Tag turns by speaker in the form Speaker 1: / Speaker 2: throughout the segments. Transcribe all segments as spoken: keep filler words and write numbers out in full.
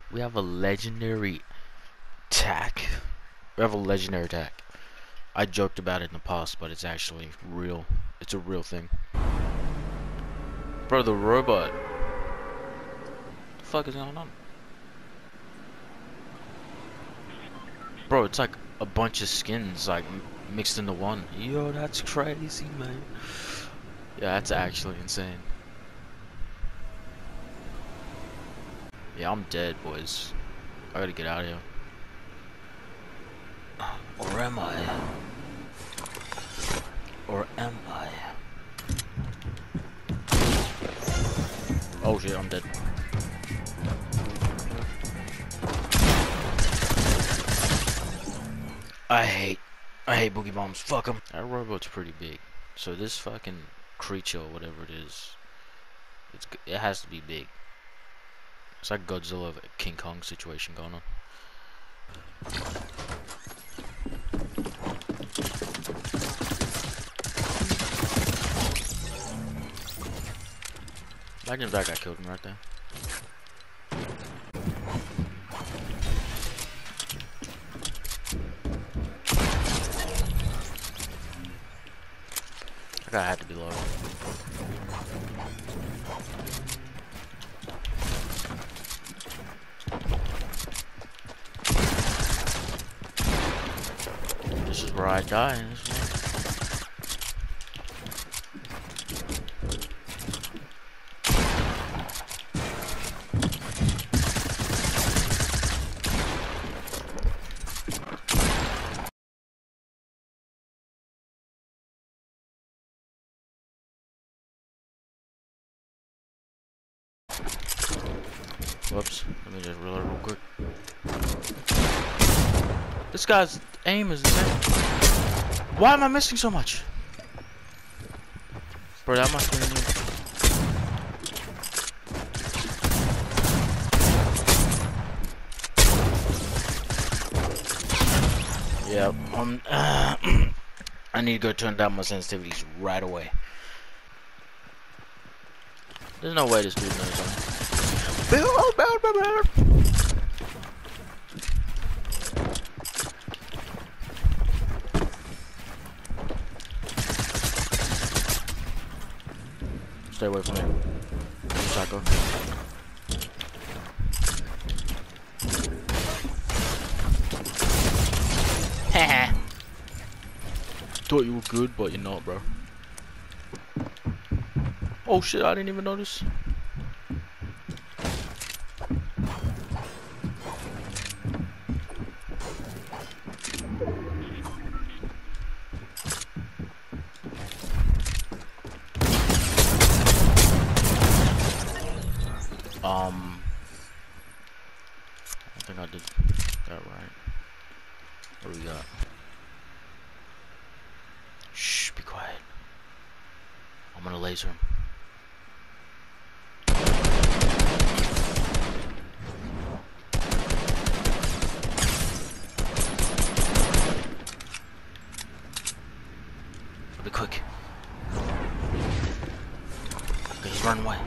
Speaker 1: We have a legendary attack. We have a legendary attack. I joked about it in the past, but it's actually real. It's a real thing. Bro, the robot. What the fuck is going on? Bro, it's like a bunch of skins like mixed into one. Yo, that's crazy, man. Yeah, that's actually insane. Yeah, I'm dead, boys. I gotta get out of here. Or am I? Or am I? Oh shit, I'm dead. I hate, I hate boogie bombs. Fuck them. That robot's pretty big. So this fucking creature, or whatever it is, it's it has to be big. It's like Godzilla, King Kong situation going on. Imagine if that guy killed him right there. That guy had to be low. This is where I die. Whoops, let me just reload real quick. This guy's aim is insane. Why am I missing so much? Bro, that must be new. Yeah, um, uh, I need to go turn down my sensitivities right away. There's no way this dude knows something. Stay away from me, psycho. Haha. Thought you were good, but you're not, bro. Oh shit, I didn't even notice. Um, I think I did that right. What do we got? Shh, be quiet. I'm gonna laser him. Be quick. Okay, he's running away.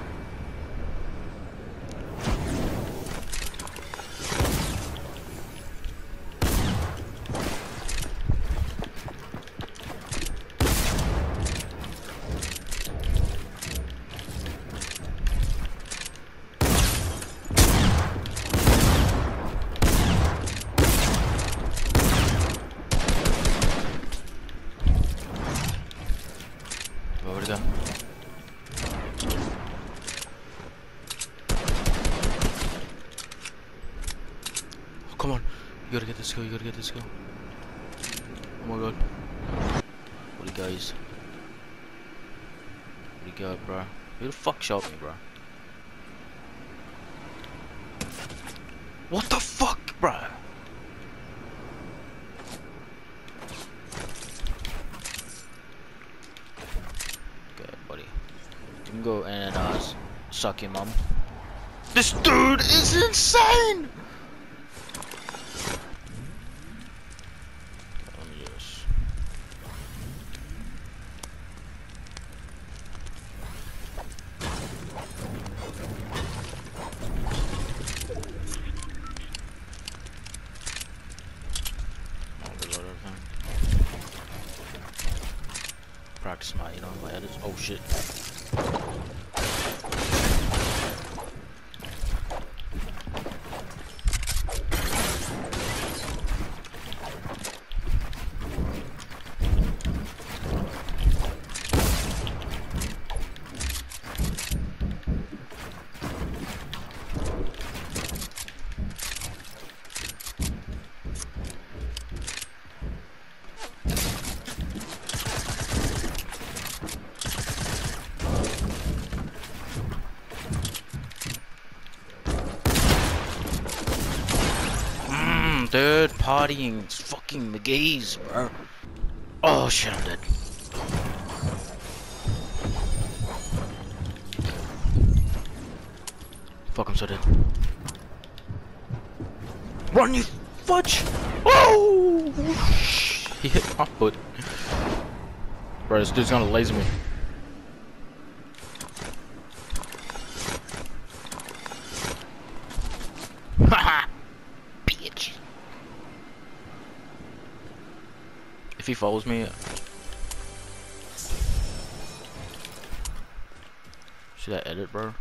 Speaker 1: Where'd it go? Oh, come on. You gotta get this kill, you gotta get this kill. Oh my god. What do you guys? What do you got, bro? Who the fuck shot me, bro? What the fuck, bro? You can go and uh, suck your mum. This dude is insane! Let me just... this my, you know, my edits. Oh shit. Third partying fucking McGee's, bro. Oh shit, I'm dead. Fuck, I'm so dead. Run, you fudge! Oh! He hit my foot. Bro, this dude's gonna laser me. Haha! Bitch! If he follows me, should I edit, bro?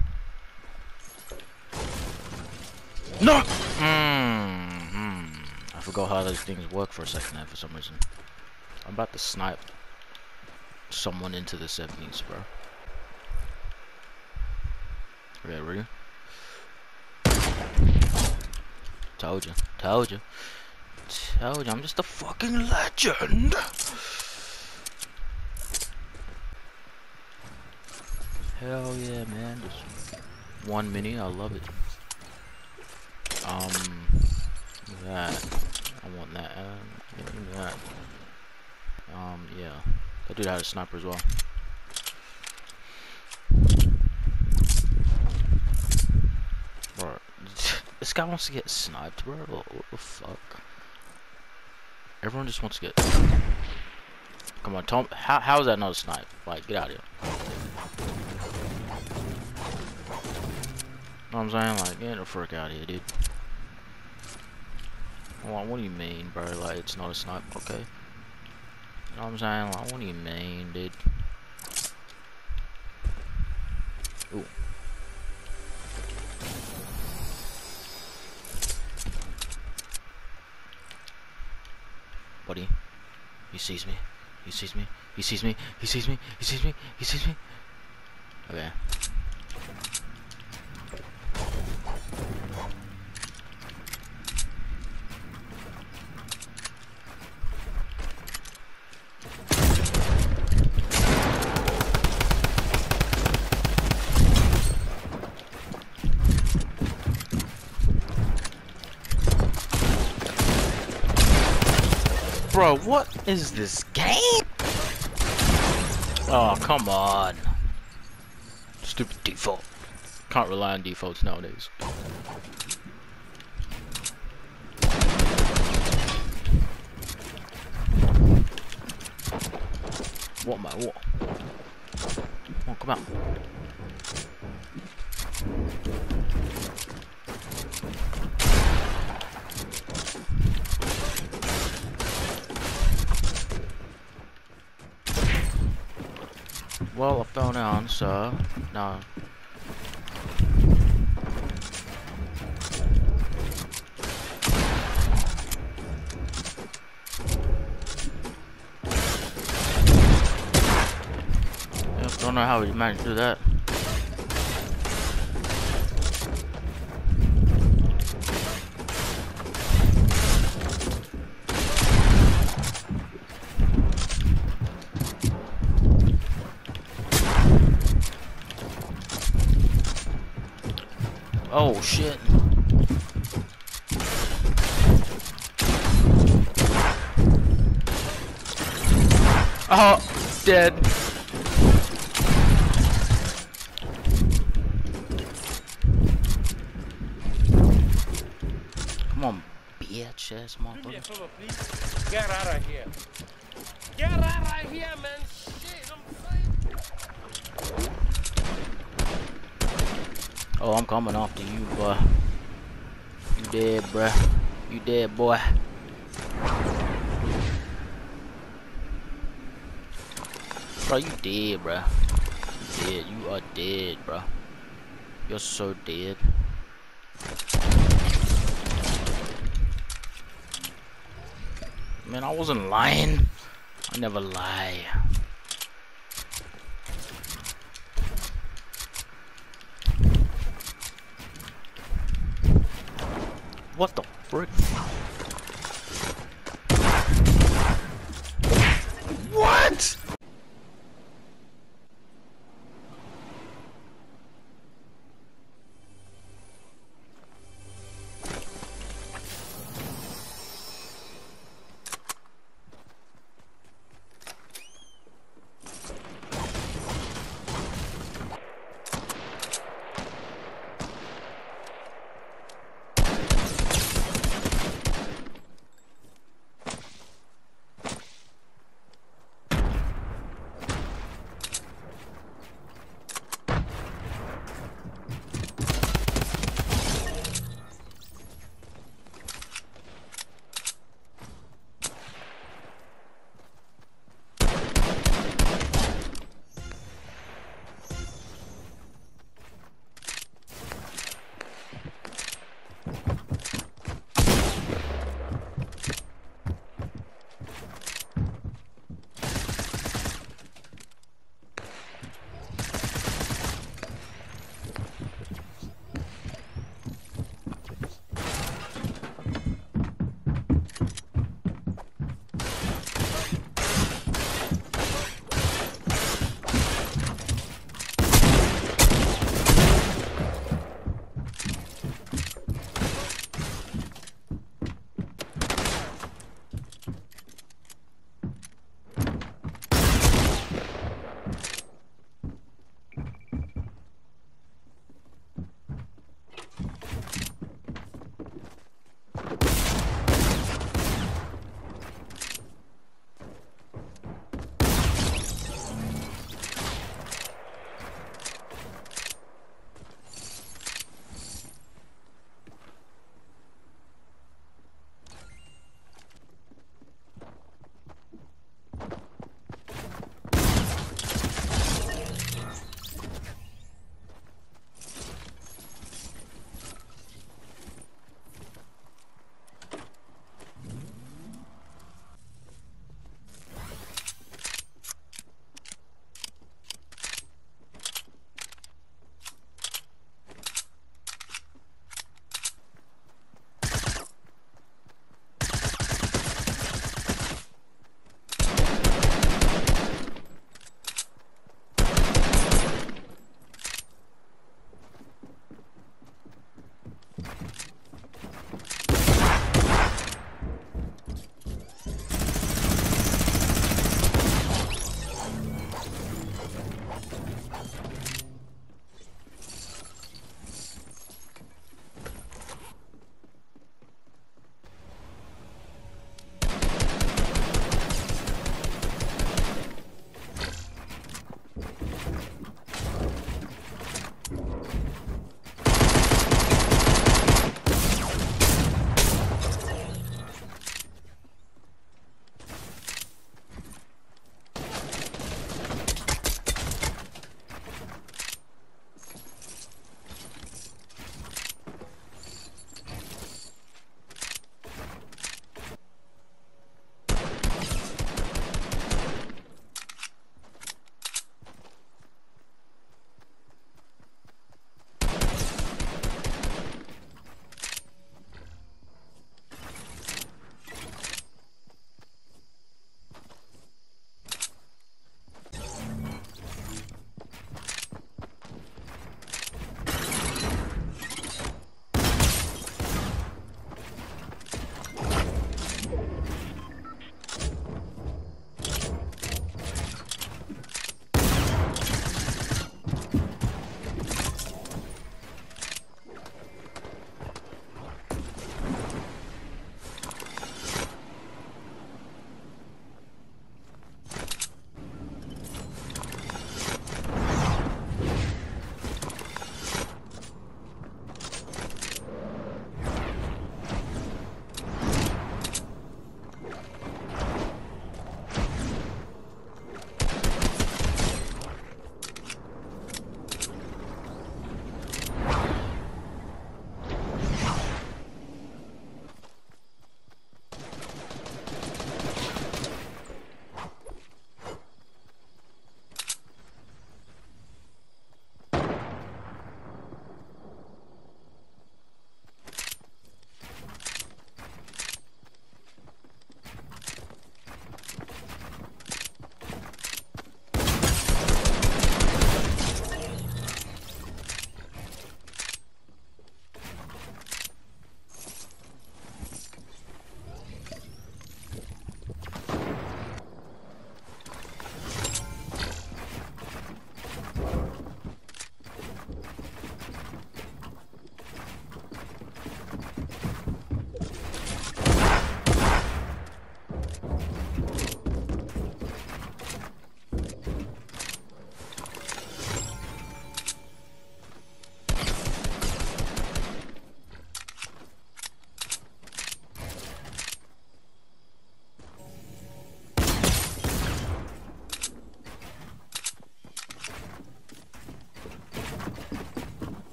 Speaker 1: No! Mm-hmm. I forgot how those things work for a second there for some reason. I'm about to snipe someone into the seventies, bro. Okay, ready? Told you, told you. Told you, I'm just a fucking legend. Hell yeah, man. Just one mini, I love it. Um, that. I want that. Um, give me that. Um, yeah. That dude had a sniper as well. Bro, this guy wants to get sniped, bro. What, what the fuck? Everyone just wants to get. Come on, Tom. How how is that not a snipe? Like, get out of here. Know what I'm saying? Like, get the frick out of here, dude. Well, what do you mean, bro? Like, it's not a snipe, okay? You know what I'm saying? Like, what do you mean, dude? Ooh. Buddy, he sees me. He sees me. He sees me. He sees me. He sees me. He sees me. Okay. Bro, what is this game? Oh, come on. Stupid default. Can't rely on defaults nowadays. What am I? What? Oh, come on. Well, I fell down, so no. Yeah, don't know how we managed to do that. Oh shit. Oh, dead. Come on, bitch ass motherfucker.
Speaker 2: Get out of here. Get out of here, man. Shit, I'm saying.
Speaker 1: Oh, I'm coming after you, boy. You dead, bruh. You dead, boy. Bro, you dead, bro. You dead. You are dead, bro. You're so dead. Man, I wasn't lying. I never lie. What the frick? What?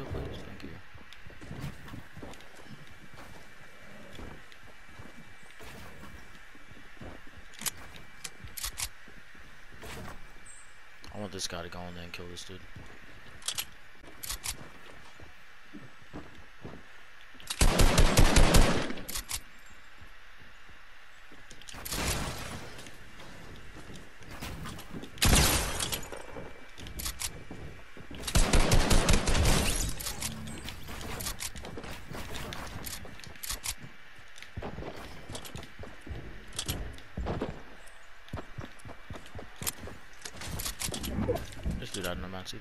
Speaker 1: kill, please? Thank you. I want this guy to go in there and kill this dude. Just do that in the maxi.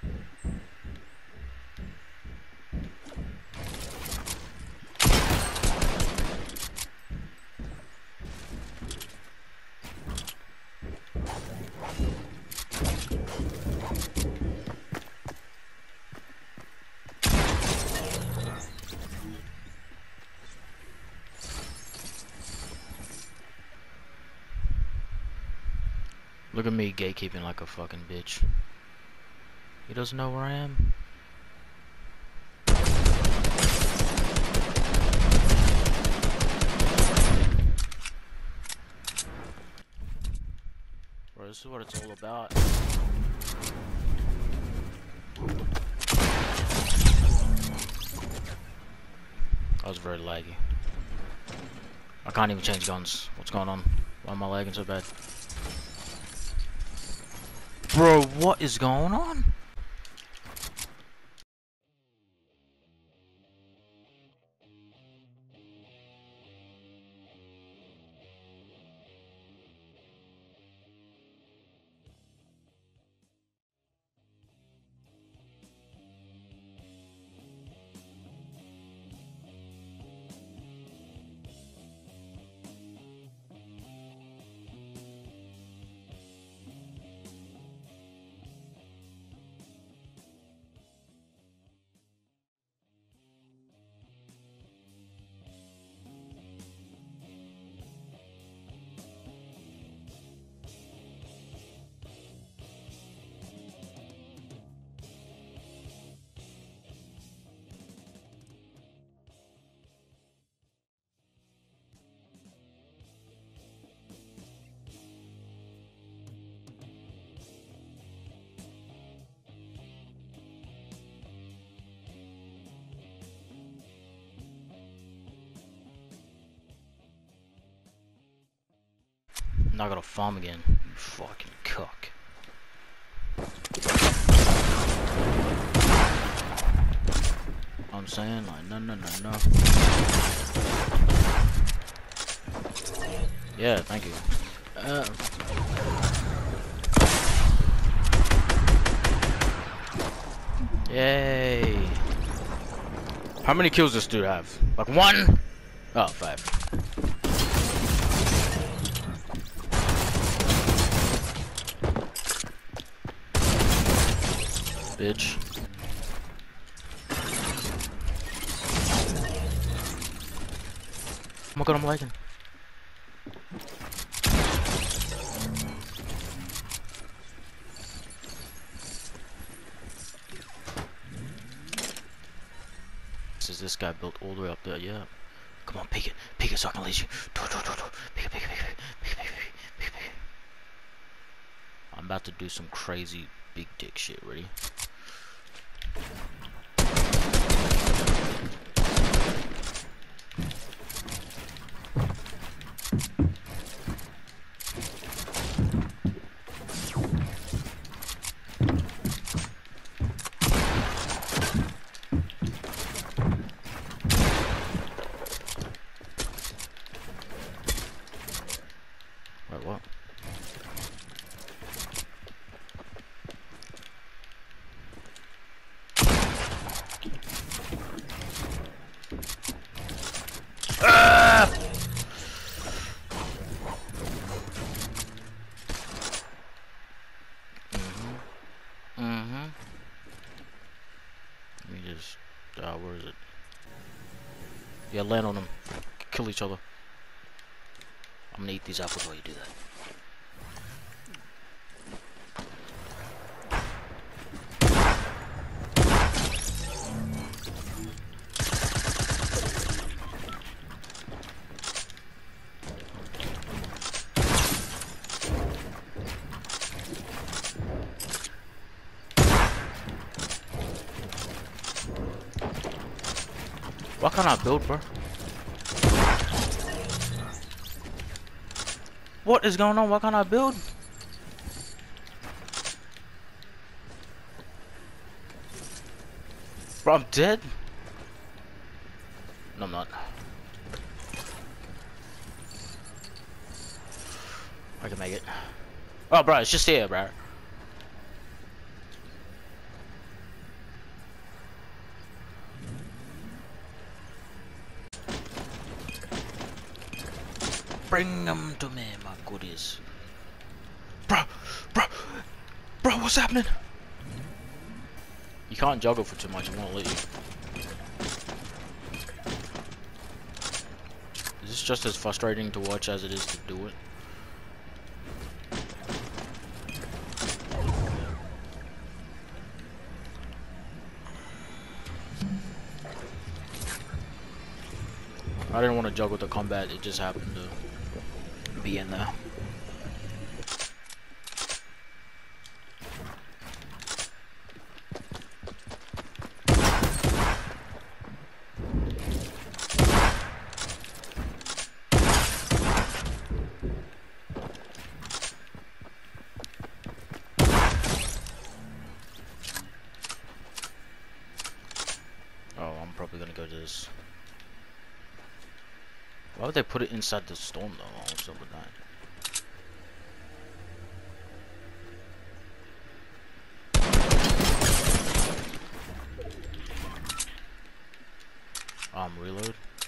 Speaker 1: Look at me gatekeeping like a fucking bitch. He doesn't know where I am. Bro, this is what it's all about. That was very laggy. I can't even change guns. What's going on? Why am I lagging so bad? Bro, what is going on? Now I gotta farm again. You fucking cuck. I'm saying, like, no, no, no, no. Yeah, thank you. Uh, Yay. How many kills does this dude have? Like one? Oh, five. Bitch. Oh my god, I'm lagging. This is this guy built all the way up there, yeah. Come on, pick it, pick it so I can lead you. Do, do, do, do. Pick it, pick it, pick it, pick it, pick it, pick it, pick it. I'm about to do some crazy big dick shit, ready? Wait, what? Ah! Mm-hmm. Mm-hmm. Let me just, uh, where is it? Yeah, land on them. Kill each other. I'm gonna eat these apples while you do that. Why can't I build, bro? What is going on? Why can't I build? Bro, I'm dead? No, I'm not. I can make it. Oh, bro, it's just here, bro. Bring them to me, my goodies. Bro, bro, bro, what's happening? You can't juggle for too much, it won't let you. Is this just as frustrating to watch as it is to do it? I didn't want to juggle the combat, it just happened to be in there. Oh, I'm probably gonna go to this. Why would they put it inside the storm though? What's up with that? Um, reload.